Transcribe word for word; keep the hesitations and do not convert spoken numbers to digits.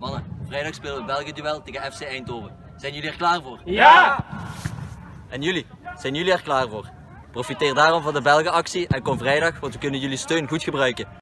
Mannen, vrijdag spelen we België-duel tegen F C Eindhoven. Zijn jullie er klaar voor? Ja! En jullie? Zijn jullie er klaar voor? Profiteer daarom van de Belgen-actie en kom vrijdag, want we kunnen jullie steun goed gebruiken.